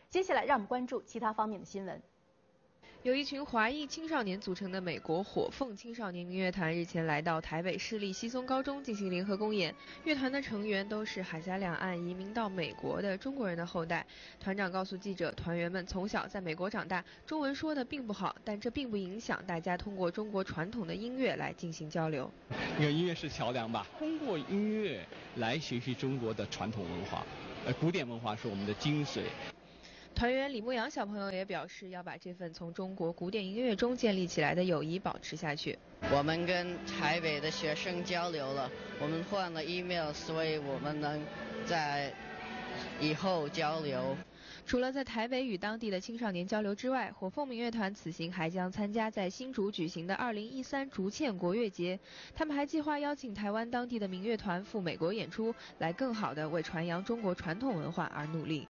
接下来让我们关注其他方面的新闻。 由一群华裔青少年组成的美国火凤青少年民乐团日前来到台北市立西松高中进行联合公演。乐团的成员都是海峡两岸移民到美国的中国人的后代。团长告诉记者，团员们从小在美国长大，中文说的并不好，但这并不影响大家通过中国传统的音乐来进行交流。 因为音乐是桥梁吧，通过音乐来学习中国的传统文化，古典文化是我们的精髓。 团员李牧阳小朋友也表示，要把这份从中国古典音乐中建立起来的友谊保持下去。 我们跟台北的学生交流了，我们换了 email， 所以我们能在以后交流。 除了在台北与当地的青少年交流之外，火凤民乐团此行还将参加在新竹举行的2013竹堑国乐节。他们还计划邀请台湾当地的民乐团赴美国演出，来更好地为传扬中国传统文化而努力。